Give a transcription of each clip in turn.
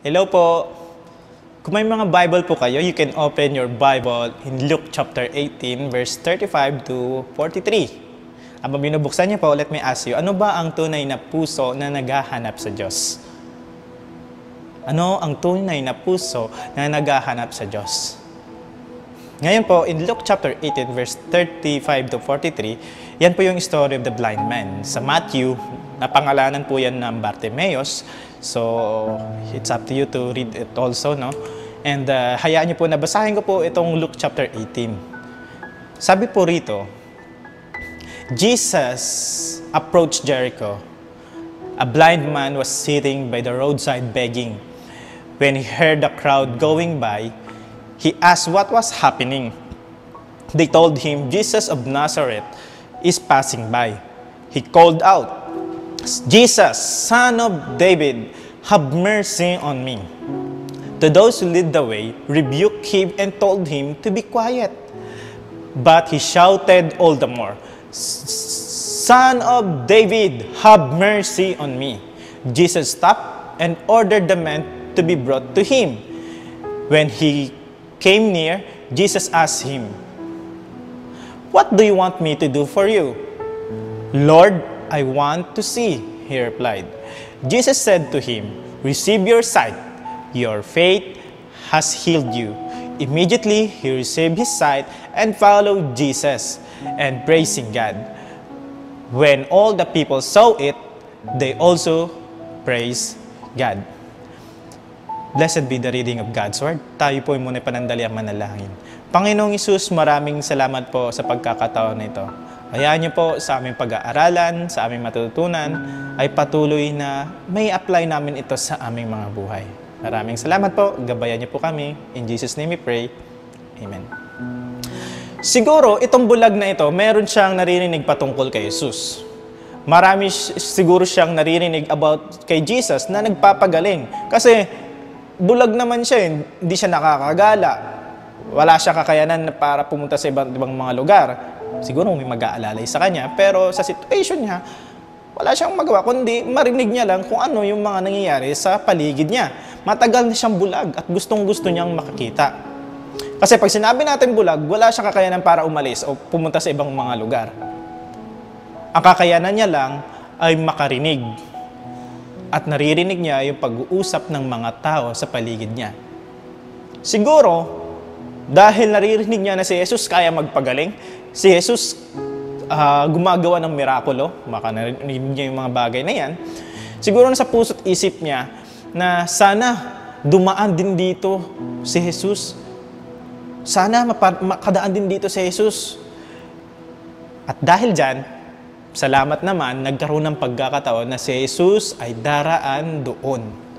Hello po. Kung may mga Bible po kayo, you can open your Bible in Luke chapter 18, verse 35 to 43. Habang binubuksan niyo po, let me ask you, ano ba ang tunay na puso na naghahanap sa Diyos? Ano ang tunay na puso na naghahanap sa Diyos? Ngayon po, in Luke chapter 18, verse 35 to 43, yan po yung story of the blind man. Sa Matthew, napangalanan po yan ng Bartimaeus. So, it's up to you to read it also, no? And hayaan niyo po na basahin ko po itong Luke chapter 18. Sabi po rito, Jesus approached Jericho. A blind man was sitting by the roadside begging. When he heard the crowd going by, he asked what was happening. They told him, Jesus of Nazareth is passing by. He called out, Jesus, Son of David, have mercy on me. To those who led the way, rebuked him and told him to be quiet. But he shouted all the more, Son of David, have mercy on me. Jesus stopped and ordered the man to be brought to him. When he came near, Jesus asked him, What do you want me to do for you? Lord, I want to see, he replied. Jesus said to him, Receive your sight. Your faith has healed you. Immediately, he received his sight and followed Jesus, and praising God. When all the people saw it, they also praised God. Blessed be the reading of God's Word. Tayo po muna panandali ang manalangin. Panginoong Hesus, maraming salamat po sa pagkakataon na ito. Hayaan niyo po sa aming pag-aaralan, sa aming matututunan, ay patuloy na may apply namin ito sa aming mga buhay. Maraming salamat po. Gabayan niyo po kami. In Jesus' name we pray. Amen. Siguro, itong bulag na ito, meron siyang naririnig patungkol kay Jesus. Marami siguro siyang naririnig about kay Jesus na nagpapagaling. Kasi, bulag naman siya, hindi siya nakakagala. Wala siya kakayanan para pumunta sa ibang mga lugar. Siguro may mag-aalalay sa kanya, pero sa situation niya, wala siyang magawa, kundi marinig niya lang kung ano yung mga nangyayari sa paligid niya. Matagal na siyang bulag at gustong-gusto niyang makakita. Kasi pag sinabi natin bulag, wala siyang kakayanan para umalis o pumunta sa ibang mga lugar. Ang kakayanan niya lang ay makarinig. At naririnig niya yung pag-uusap ng mga tao sa paligid niya. Siguro, dahil naririnig niya na si Jesus kaya magpagaling, si Jesus gumagawa ng mirakulo, baka narinig niya yung mga bagay na yan, siguro nasa puso't isip niya na sana dumaan din dito si Jesus. Sana makadaan din dito si Jesus. At dahil dyan, salamat naman, nagkaroon ng pagkakataon na si Jesus ay daraan doon.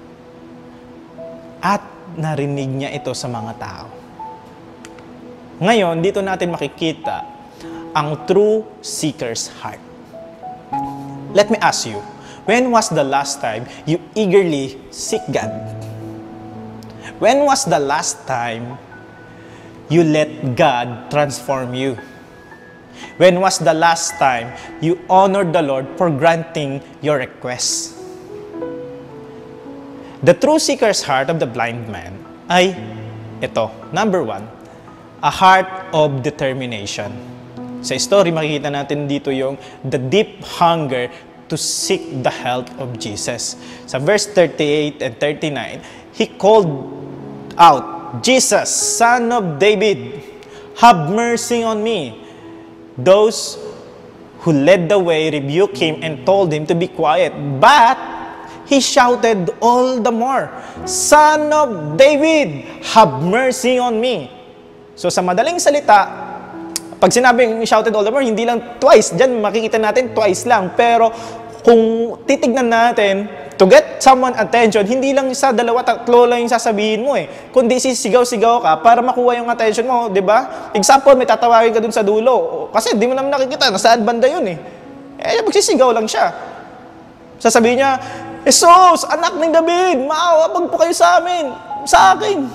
At narinig niya ito sa mga tao. Ngayon, dito natin makikita ang true seeker's heart. Let me ask you, when was the last time you eagerly seek God? When was the last time you let God transform you? When was the last time you honored the Lord for granting your request? The true seeker's heart of the blind man ay ito. Number 1, a heart of determination. Sa story, makikita natin dito yung the deep hunger to seek the help of Jesus. Sa verse 38 and 39, he called out, Jesus, Son of David, have mercy on me. Those who led the way rebuked him and told him to be quiet. But he shouted all the more, Son of David, have mercy on me. So sa madaling salita, pag sinabing shouted all the more, hindi lang twice. Diyan makikita natin twice lang. Pero kung titignan natin, to get someone attention, hindi lang sa dalawa, tatlo lang yung sasabihin mo eh. Kundi sisigaw-sigaw ka para makuha yung attention mo, di ba? Example, may tatawagin ka dun sa dulo. Kasi di mo naman nakikita, nasaan banda yun eh. Eh, magsisigaw lang siya. Sasabihin niya, Jesus, anak ng David, maawa po kayo sa amin, sa akin.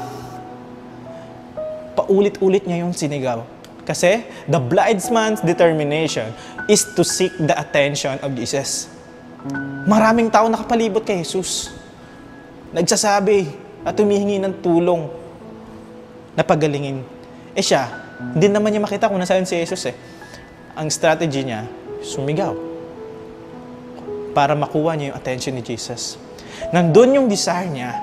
Paulit-ulit niya yung sinigaw. Kasi the blind man's determination is to seek the attention of Jesus. Maraming tao nakapalibot kay Jesus. nagsasabi at humihingi ng tulong na pagalingin. Siya, hindi naman niya makita kung nasaan si Jesus eh. Ang strategy niya, sumigaw para makuha niya yung attention ni Jesus. Nandun yung desire niya.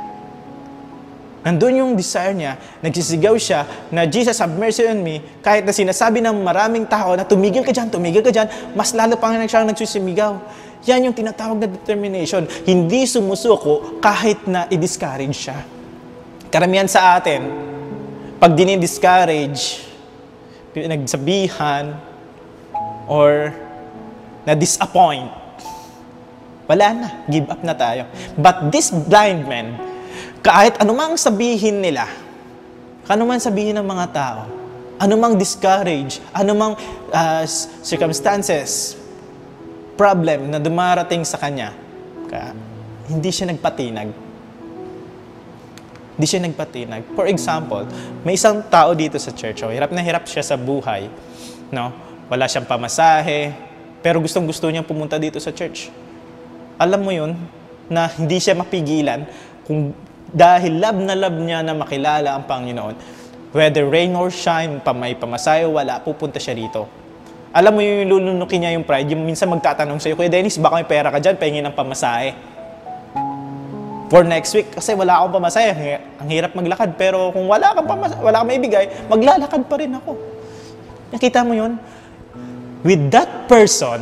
Nagsisigaw siya na Jesus, have mercy on me. Kahit na sinasabi ng maraming tao na tumigil ka dyan, mas lalo pa nga siyang nagsisimigaw. Yan yung tinatawag na determination. Hindi sumusuko kahit na i-discourage siya. Karamihan sa atin, pag dinidiscourage, pinagsabihan, or na-disappoint, wala na, give up na tayo. But this blind man, kahit anumang sabihin nila, anumang sabihin ng mga tao, anumang discourage, anumang circumstances, problem na dumarating sa kanya, hindi siya nagpatinag. For example, may isang tao dito sa church, hirap na hirap siya sa buhay, no? Wala siyang pamasahe, pero gustong-gusto niyang pumunta dito sa church. Alam mo yun, na hindi siya mapigilan kung dahil love niya na makilala ang Panginoon. Whether rain or shine, may pamasahe o wala, pupunta siya rito. Alam mo yung lulunukin niya yung pride, yung minsan magtatanong sa'yo, Kuya Dennis, baka may pera ka dyan, pahingin ng pamasahe. For next week, kasi wala akong pamasahe, ang hirap maglakad, pero kung wala kang maibigay, maglalakad pa rin ako. Nakita mo yun? With that person,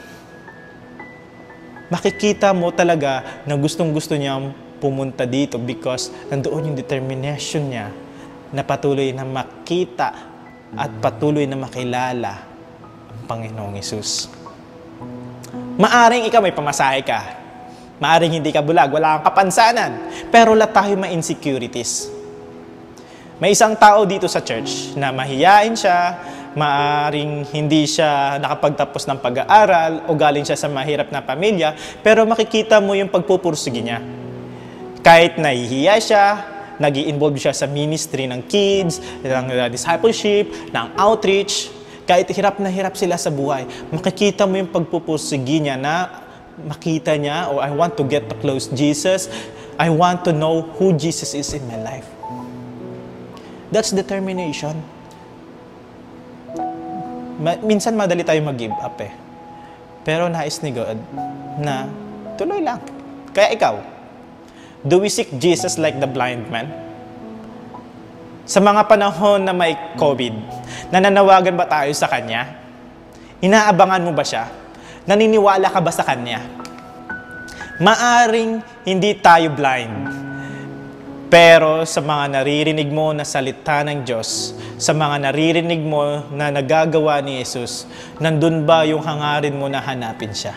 makikita mo talaga na gustong-gusto niyang pumunta dito because nandoon yung determination niya na patuloy na makita at patuloy na makilala ang Panginoong Hesus. Maaring ikaw may pamasahe ka. Maaring hindi ka bulag, wala kang kapansanan. Pero lahat tayo may insecurities. May isang tao dito sa church na mahiyain siya, maaring hindi siya nakapagtapos ng pag-aaral o galing siya sa mahirap na pamilya, pero makikita mo yung pagpupursige niya. Kahit nahihiya siya, nag-i-involve siya sa ministry ng kids, ng discipleship, ng outreach, kahit hirap na hirap sila sa buhay, makikita mo yung pagpupursige niya na makita niya, I want to get to close Jesus, I want to know who Jesus is in my life. That's determination. Minsan madali tayo mag-give up eh. Pero nais ni God na tuloy lang. Kaya ikaw, do we seek Jesus like the blind man? Sa mga panahon na may COVID, nananawagan ba tayo sa Kanya? Inaabangan mo ba siya? Naniniwala ka ba sa Kanya? Maaring hindi tayo blind. Pero sa mga naririnig mo na salita ng Diyos, sa mga naririnig mo na nagagawa ni Jesus, nandun ba yung hangarin mo na hanapin siya?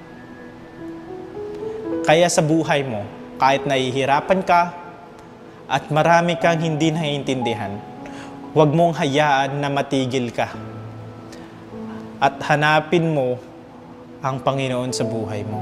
Kaya sa buhay mo, kahit nahihirapan ka at marami kang hindi naiintindihan, huwag mong hayaan na matigil ka. At hanapin mo ang Panginoon sa buhay mo.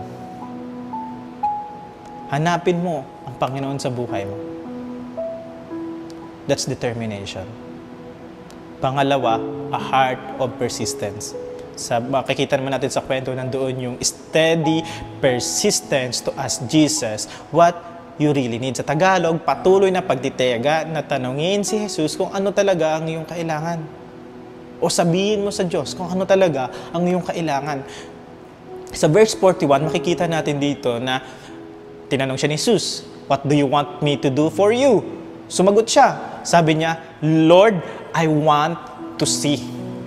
Hanapin mo ang Panginoon sa buhay mo. That's determination. Pangalawa, a heart of persistence. Makikita naman natin sa kwento, nandoon yung steady persistence to ask Jesus what you really need. Sa Tagalog, patuloy na pagtitiyaga na tanungin si Jesus kung ano talaga ang iyong kailangan. O sabihin mo sa Diyos kung ano talaga ang iyong kailangan. Sa verse 41, makikita natin dito na tinanong siya ni Jesus, what do you want me to do for you? Sumagot siya. Sabi niya, Lord, I want to see.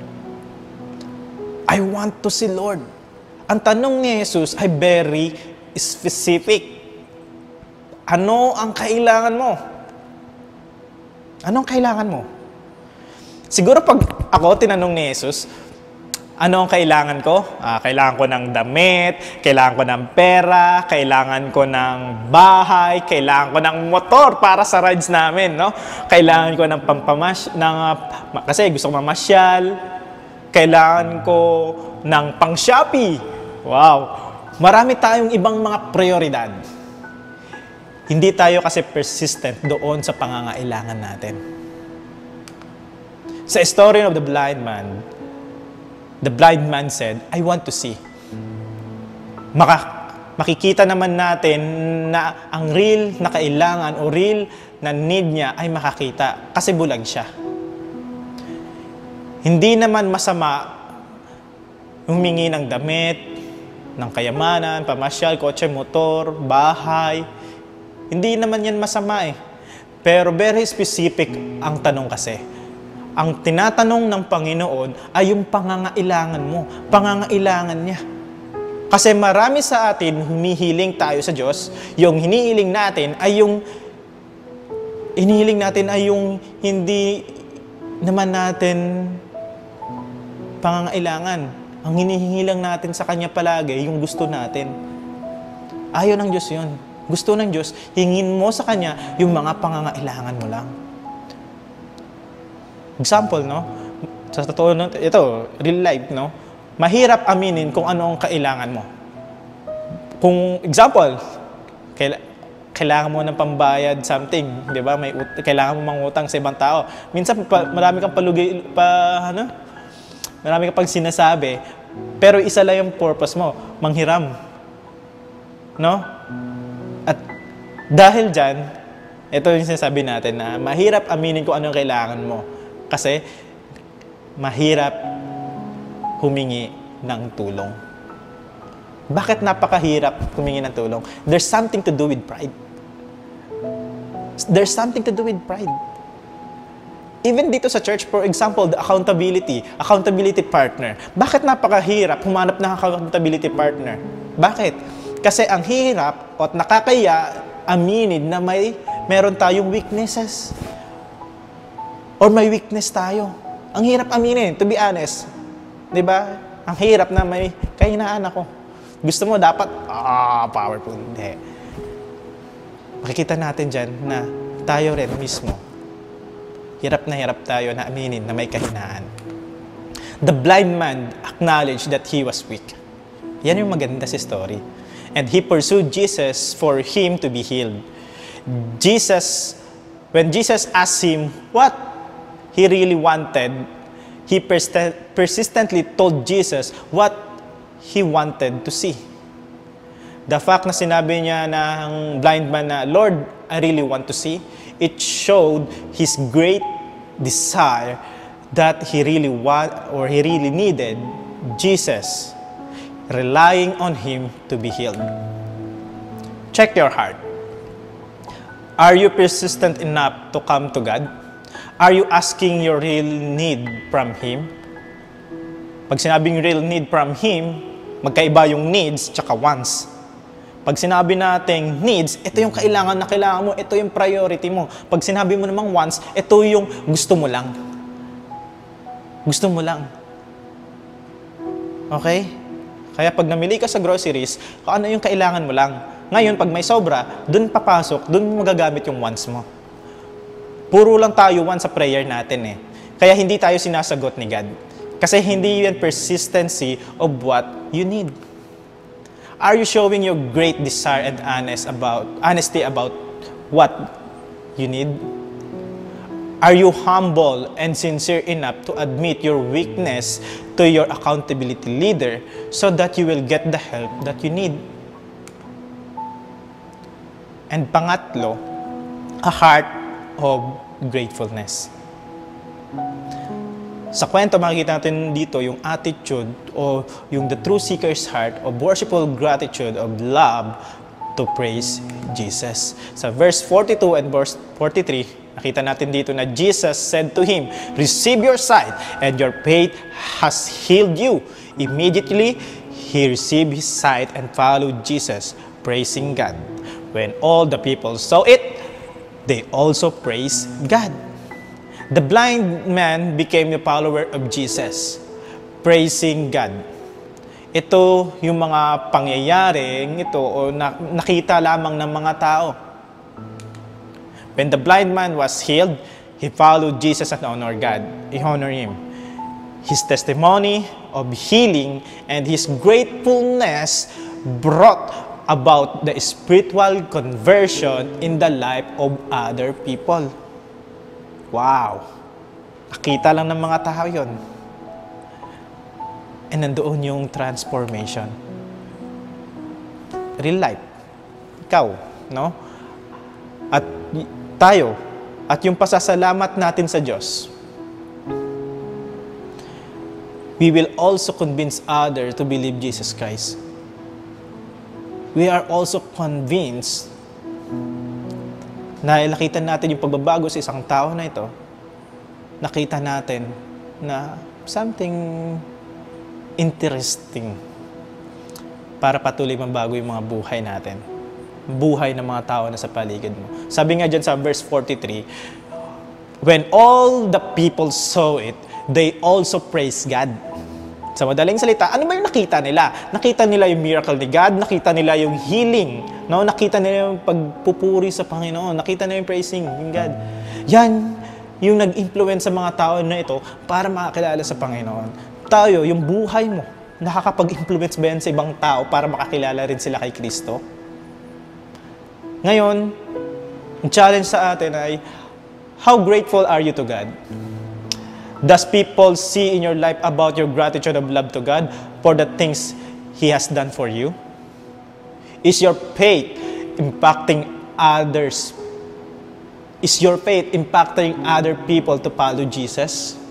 I want to see, Lord. Ang tanong ni Jesus ay very specific. Ano ang kailangan mo? Anong kailangan mo? Siguro pag ako tinanong ni Jesus, ano ang kailangan ko? Kailangan ko ng damit, kailangan ko ng pera, kailangan ko ng bahay, kailangan ko ng motor para sa rides namin, no? Kailangan ko ng kasi gusto ko mamasyal, kailangan ko ng pang-Shopee. Wow! Marami tayong ibang mga prioridad. Hindi tayo kasi persistent doon sa pangangailangan natin. Sa story of the blind man said, I want to see. makikita naman natin na ang real na kailangan o real na need niya ay makakita kasi bulag siya. Hindi naman masama humingi ng damit, ng kayamanan, pamasyal, kotse, motor, bahay. Hindi naman yan masama eh. Pero very specific ang tanong kasi. Ang tinatanong ng Panginoon ay yung pangangailangan mo, pangangailangan niya. Kasi marami sa atin, humihiling tayo sa Diyos, yung hinihiling natin ay yung hindi naman natin pangangailangan. Ang hinihingi lang natin sa Kanya palagi, yung gusto natin. Ayaw ng Diyos yun. Gusto ng Diyos, hingin mo sa Kanya yung mga pangangailangan mo lang. Example, no? Sa totoo, ito, real life, no? Mahirap aminin kung ano ang kailangan mo. Kung, example, kailangan mo ng pambayad something, di ba? Kailangan mo mangutang sa ibang tao. Minsan, marami kang marami kang sinasabi, pero isa lang yung purpose mo, manghiram. No? At dahil dyan, ito yung sinasabi natin na mahirap aminin kung ano ang kailangan mo. Kasi mahirap humingi ng tulong. Bakit napakahirap humingi ng tulong? There's something to do with pride. There's something to do with pride. Even dito sa church, for example, the accountability partner. Bakit napakahirap humanap ng accountability partner? Bakit? Kasi ang hirap at nakakaya aminin na meron tayong weaknesses. Or may weakness tayo. Ang hirap aminin, to be honest. Di ba? Ang hirap na may kahinaan ako. Gusto mo dapat, powerful. Hindi. Makikita natin dyan na tayo rin mismo. Hirap tayo na aminin na may kahinaan. The blind man acknowledged that he was weak. Yan yung maganda sa story. And he pursued Jesus for him to be healed. When Jesus asked him what he really wanted, he persistently told Jesus what he wanted to see. The fact na sinabi niya ng blind man na, Lord, I really want to see, it showed his great desire that he really needed Jesus, relying on him to be healed. Check your heart. Are you persistent enough to come to God? Are you asking your real need from Him? Pag sinabing real need from Him, magkaiba yung needs tsaka wants. Pag sinabi nating needs, ito yung kailangan mo, ito yung priority mo. Pag sinabi mo namang wants, ito yung gusto mo lang. Gusto mo lang. Okay? Kaya pag namili ka sa groceries, kung ano yung kailangan mo lang. Ngayon, pag may sobra, dun papasok, dun mo magagamit yung wants mo. Puro lang tayo wants sa prayer natin eh. Kaya hindi tayo sinasagot ni God. Kasi hindi yan persistency of what you need. Are you showing your great desire and honesty about what you need? Are you humble and sincere enough to admit your weakness to your accountability leader so that you will get the help that you need? And pangatlo, a heart of gratefulness. Sa kwento, makikita natin dito yung attitude o yung the true seeker's heart of worshipful gratitude of love to praise Jesus. Sa verse 42 and verse 43, nakita natin dito na Jesus said to him, "Receive your sight, and your faith has healed you." Immediately, he received his sight and followed Jesus, praising God. When all the people saw it, they also praised God. The blind man became a follower of Jesus, praising God. Ito yung mga pangyayaring ito o nakita lamang ng mga tao. When the blind man was healed, he followed Jesus and honored God. He honored him. His testimony of healing and his gratefulness brought about the spiritual conversion in the life of other people. Wow! Nakita lang ng mga tao yun. And nandoon yung transformation. real life. Ikaw, no? At tayo, at yung pasasalamat natin sa Diyos, we will also convince others to believe Jesus Christ. We are also convinced na nakita natin yung pagbabago sa isang tao na ito, nakita natin na something interesting para patuloy mabago yung mga buhay natin. Buhay ng mga tao na sa paligid mo. Sabi nga dyan sa verse 43, when all the people saw it, they also praised God. Sa madaling salita, ano ba yung nakita nila? Nakita nila yung miracle ni God, nakita nila yung healing, no? Nakita nila yung pagpupuri sa Panginoon, nakita nila yung praising ng God. Yan yung nag-influence sa mga tao na ito para makakilala sa Panginoon. Tayo, yung buhay mo, nakakapag-influence ba yan sa ibang tao para makakilala rin sila kay Kristo? Ngayon, ang challenge sa atin ay, how grateful are you to God? Does people see in your life about your gratitude of love to God for the things He has done for you? Is your faith impacting others? Is your faith impacting other people to follow Jesus?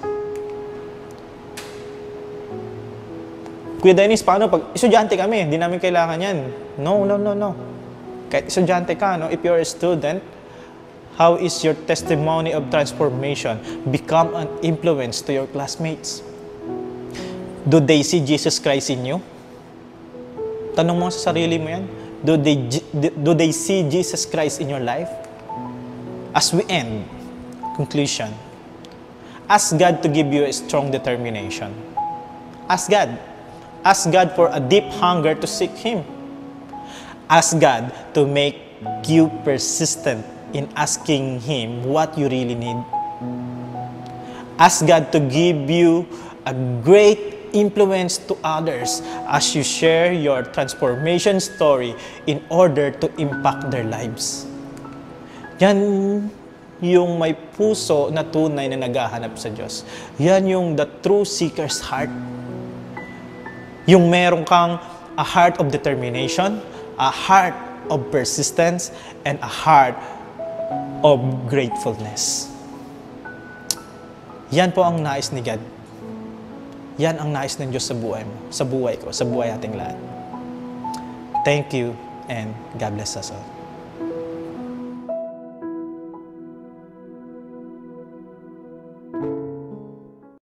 Kuya Dennis, paano pag estudyante kami, hindi namin kailangan yan. No. Kahit estudyante ka, no? If you're a student, how is your testimony of transformation become an influence to your classmates? Do they see Jesus Christ in you? Tanong mo sa sarili mo yan. Do they see Jesus Christ in your life? As we end, conclusion, ask God to give you a strong determination. Ask God. Ask God for a deep hunger to seek Him. Ask God to make you persistent in asking Him what you really need. Ask God to give you a great influence to others as you share your transformation story in order to impact their lives. Yan yung may puso na tunay na naghahanap sa Diyos. Yan yung the true seeker's heart. Yung meron kang a heart of determination, a heart of persistence, and a heart of gratefulness. Yan po ang nais ni God. Yan ang nais ng Diyos sa buhay mo, sa buhay ko, sa buhay ating lahat. Thank you, and God bless us all.